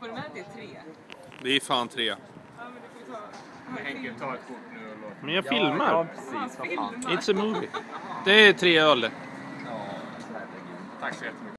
Får du med att det är 3? Det är fan 3. Ja, men du får ta... Henke, ta ett kort nu och låt. Men jag filmar. Ja, precis. Vad fan. It's a movie. Det är 3 öl. Ja, herregud. Tack så jättemycket.